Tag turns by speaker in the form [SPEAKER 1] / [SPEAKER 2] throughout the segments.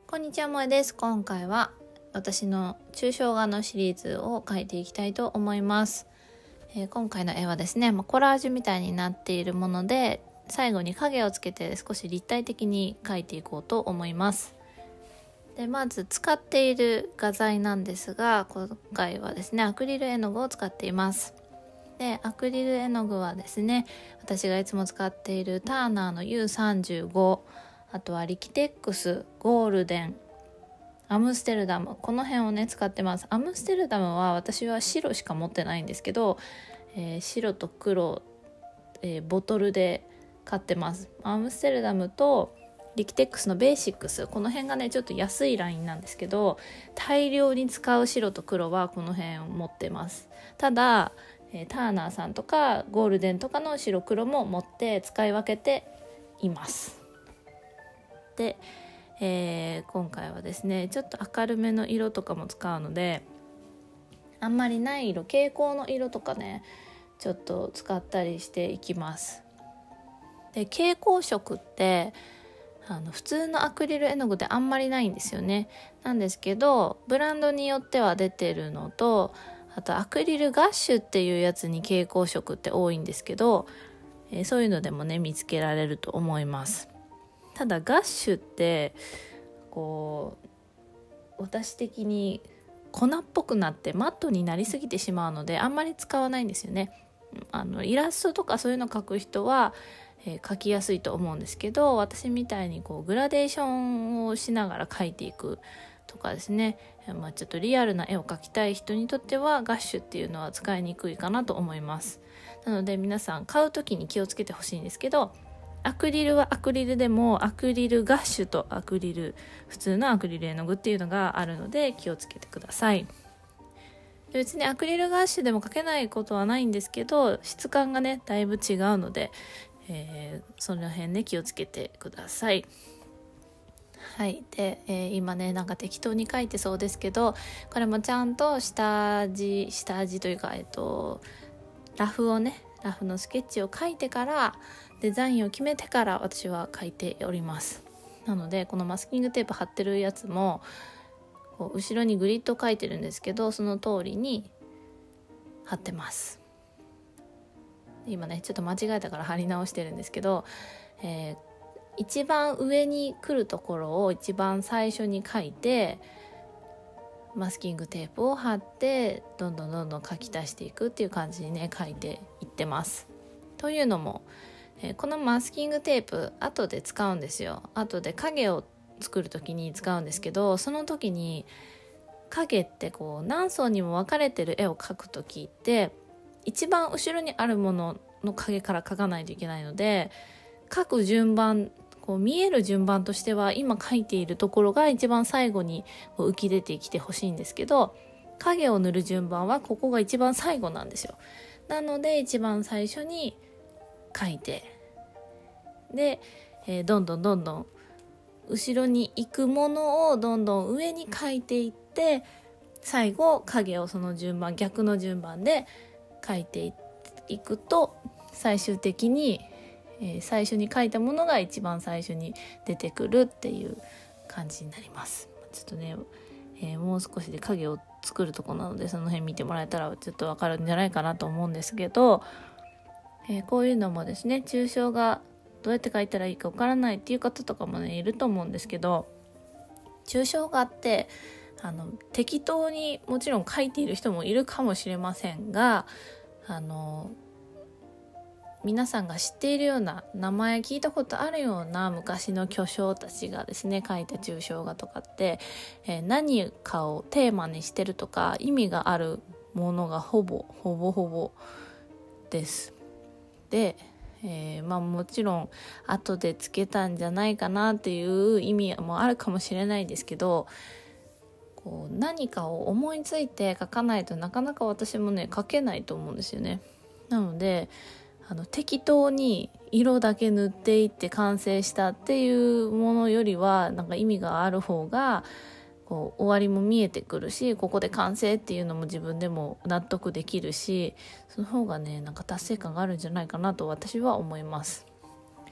[SPEAKER 1] こんにちは、もえです。今回は私の抽象画のシリーズを描いていきたいと思います。今回の絵はですね、コラージュみたいになっているもので、最後に影をつけて少し立体的に描いていこうと思います。でまず使っている画材なんですが、今回はですねアクリル絵の具を使っています。でアクリル絵の具はですね、私がいつも使っているターナーの U35、あとはリキテックス、ゴールデン、アムステルダム、この辺をね使ってます。アムステルダムは私は白しか持ってないんですけど、白と黒、ボトルで買ってます。アムステルダムとリキテックスのベーシックス、この辺がねちょっと安いラインなんですけど、大量に使う白と黒はこの辺を持ってます。ただターナーさんとかゴールデンとかの白黒も持って使い分けています。で、今回はですねちょっと明るめの色とかも使うので、あんまりない色、蛍光の色とかねちょっと使ったりしていきます。で蛍光色って普通のアクリル絵の具であんまりないんですよね。なんですけどブランドによっては出てるのと、あとアクリルガッシュっていうやつに蛍光色って多いんですけど、そういうのでもね見つけられると思います。ただガッシュってこう私的に粉っぽくなってマットになりすぎてしまうのであんまり使わないんですよね。イラストとかそういうの描く人は描きやすいと思うんですけど、私みたいにグラデーションをしながら描いていくとかですね、ちょっとリアルな絵を描きたい人にとってはガッシュっていうのは使いにくいかなと思います。なので皆さん買う時に気をつけてほしいんですけど、アクリルはアクリルでもアクリルガッシュと普通のアクリル絵の具っていうのがあるので気をつけてください。別にアクリルガッシュでも描けないことはないんですけど、質感がねだいぶ違うので、その辺ね気をつけてください。はい。で、今ねなんか適当に描いてそうですけど、これもちゃんと下味というか、ラフのスケッチを描いてからデザインを決めてから私は描いております。なのでこのマスキングテープ貼ってるやつも後ろにグリッド描いてるんですけど、その通りに貼ってます。今ねちょっと間違えたから貼り直してるんですけど、一番上に来るところを一番最初に描いて、マスキングテープを貼ってどんどん描き足していくっていう感じにね描いていってます。というのも、このマスキングテープ後で使うんですよ。後で影を作る時に使うんですけど、その時に影って何層にも分かれてる絵を描く時って一番後ろにあるものの影から描かないといけないので、描く順番、見える順番としては今描いているところが一番最後に浮き出てきてほしいんですけど、影を塗る順番はここが一番最後なんですよ。なので一番最初に描いて、で、どんどん後ろに行くものをどんどん上に描いていって、最後影をその順番、逆の順番で描いていくと最終的に最初に描いたものが一番最初に出てくるっていう感じになります。ちょっとね、もう少しで影を作るとこなのでその辺見てもらえたらちょっとわかるんじゃないかなと思うんですけど、こういうのもですね、抽象画どうやって描いたらいいかわからないっていう方とかもねいると思うんですけど、抽象画って適当にもちろん描いている人もいるかもしれませんが、皆さんが知っているような、名前聞いたことあるような昔の巨匠たちがですね描いた抽象画とかって、何かをテーマにしてるとか意味があるものがほぼです。で、もちろん後でつけたんじゃないかなっていう意味もあるかもしれないですけど、何かを思いついて描かないとなかなか私もね描けないと思うんですよね。なので適当に色だけ塗っていって完成したっていうものよりはなんか意味がある方が終わりも見えてくるし、ここで完成っていうのも自分でも納得できるし、その方がねなんか達成感があるんじゃないかなと私は思います。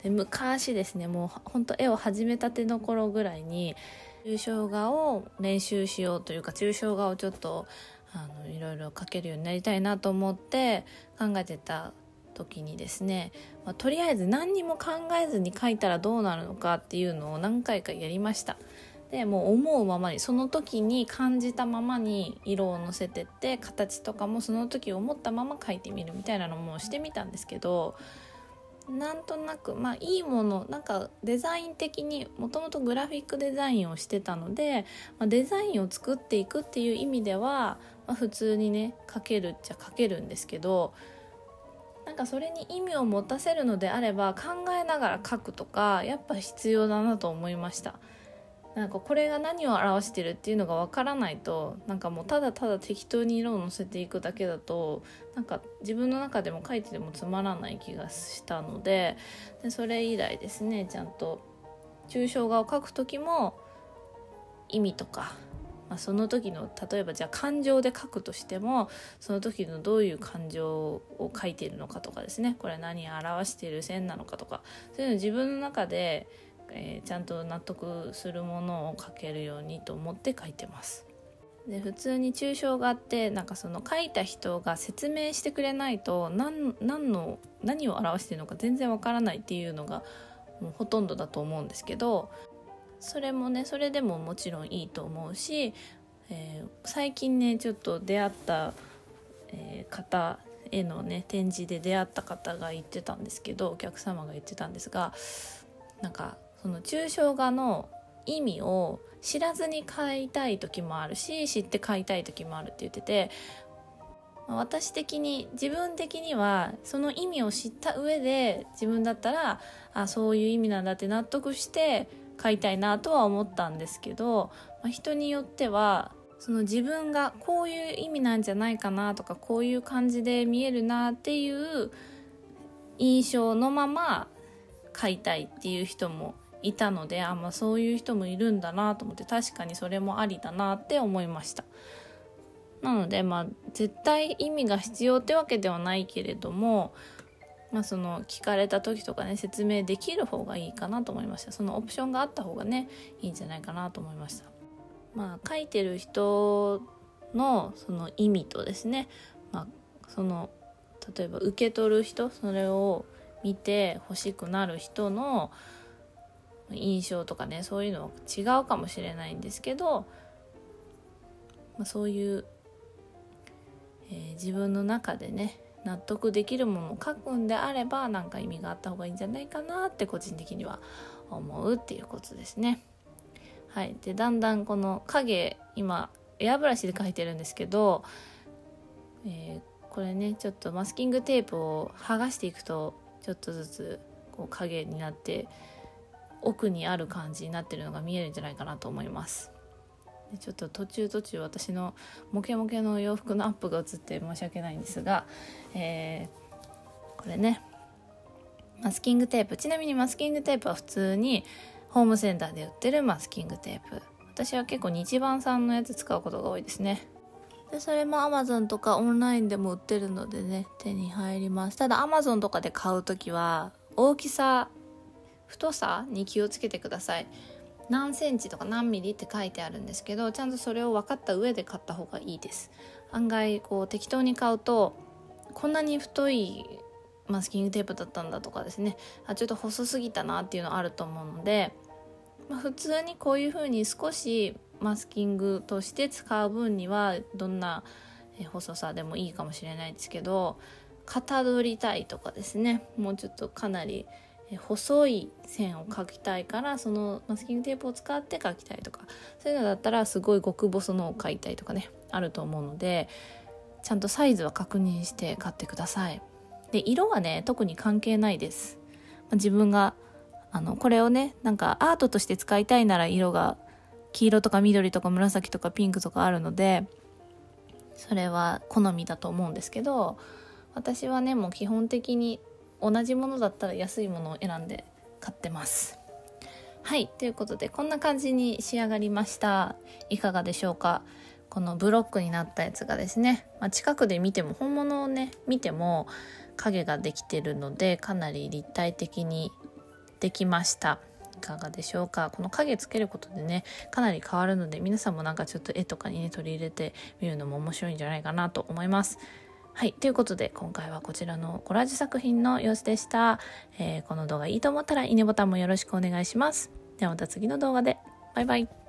[SPEAKER 1] で昔ですね、もうほんと絵を始めたての頃ぐらいに抽象画を練習しようというか、抽象画をちょっといろいろ描けるようになりたいなと思って考えてた時にですね、とりあえず何にも考えずに描いたらどうなるのかっていうのを何回かやりました。でもう思うままに、その時に感じたままに色をのせてって、形とかもその時思ったまま描いてみるみたいなのもしてみたんですけど、なんとなくいいもの、なんかデザイン的にもともとグラフィックデザインをしてたので、デザインを作っていくっていう意味では、普通にね描けるっちゃ描けるんですけど、なんかそれに意味を持たせるのであれば考えながら描くとかやっぱ必要だなと思いました。なんかこれが何を表してるっていうのがわからないと、なんかもうただただ適当に色をのせていくだけだと、なんか自分の中でも描いててもつまらない気がしたので、それ以来ですね、ちゃんと抽象画を描く時も意味とか、その時の例えばじゃあ感情で描くとしても、その時のどういう感情を描いているのかとかですね、これ何を表している線なのかとか、そういうのを自分の中でちゃんと納得するものを描けるようにと思って描いてます。で普通に抽象画ってなんかその描いた人が説明してくれないと何を表しているのか全然わからないっていうのがもうほとんどだと思うんですけど、それもね、それでももちろんいいと思うし、最近ねちょっと出会った、方へのね展示で出会った方が言ってたんですけど、お客様が言ってたんですが、なんかその抽象画の意味を知らずに描いたい時もあるし、知って描いたい時もあるって言ってて、私的に自分的にはその意味を知った上で自分だったらそういう意味なんだって納得して描いたいなとは思ったんですけど、人によってはその自分がこういう意味なんじゃないかなとか、こういう感じで見えるなっていう印象のまま描いたいっていう人もいたので、そういう人もいるんだなと思って、確かにそれもありだなって思いました。なので絶対意味が必要ってわけではないけれども、その聞かれた時とかね説明できる方がいいかなと思いました。そのオプションがあった方がねいいんじゃないかなと思いました。書いてる人のその意味とですね、その例えば受け取る人、それを見て欲しくなる人の印象とかね、そういうのは違うかもしれないんですけど、そういう、自分の中でね納得できるものを書くんであれば、なんか意味があった方がいいんじゃないかなって個人的には思うっていうことですね。はい。でだんだんこの影、今エアブラシで描いてるんですけど、これねちょっとマスキングテープを剥がしていくとちょっとずつこう影になって奥にある感じになってるのが見えるんじゃないかなと思います。でちょっと途中私のモケモケの洋服のアップが映って申し訳ないんですが、これねマスキングテープ、ちなみにマスキングテープは普通にホームセンターで売ってるマスキングテープ、私は結構日版産のやつ使うことが多いですね。でそれも Amazon とかオンラインでも売ってるのでね手に入ります。ただ Amazon とかで買うときは大きさ、太さに気をつけてください。何センチとか何ミリって書いてあるんですけど、ちゃんとそれを分かった上で買った方がいいです。案外こう適当に買うとこんなに太いマスキングテープだったんだとかですね、ちょっと細すぎたなっていうのあると思うので、普通にこういう風に少しマスキングとして使う分にはどんな細さでもいいかもしれないですけど、型取りたいとかですね、もうちょっとかなり細い線を描きたいからそのマスキングテープを使って描きたいとか、そういうのだったらすごい極細のを描いたいとかねあると思うので、ちゃんとサイズは確認して買ってください。で色はね特に関係ないです。自分がこれをねなんかアートとして使いたいなら色が黄色とか緑とか紫とかピンクとかあるので、それは好みだと思うんですけど、私はねもう基本的に同じものだったら安いものを選んで買ってます。はい、ということでこんな感じに仕上がりました。いかがでしょうか。このブロックになったやつがですね、近くで見ても本物をね見ても影ができてるのでかなり立体的にできました。いかがでしょうか。この影つけることでねかなり変わるので、皆さんもなんかちょっと絵とかにね取り入れてみるのも面白いんじゃないかなと思います。はい、ということで今回はこちらのコラージュ作品の様子でした。この動画いいと思ったらいいねボタンもよろしくお願いします。ではまた次の動画で。バイバイ。